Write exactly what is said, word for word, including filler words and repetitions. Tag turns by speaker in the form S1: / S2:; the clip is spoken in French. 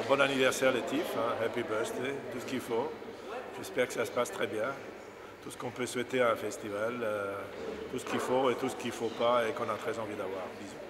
S1: bon anniversaire les Tifs, hein, happy birthday, tout ce qu'il faut. J'espère que ça se passe très bien. Tout ce qu'on peut souhaiter à un festival, euh, tout ce qu'il faut et tout ce qu'il ne faut pas et qu'on a très envie d'avoir. Bisous.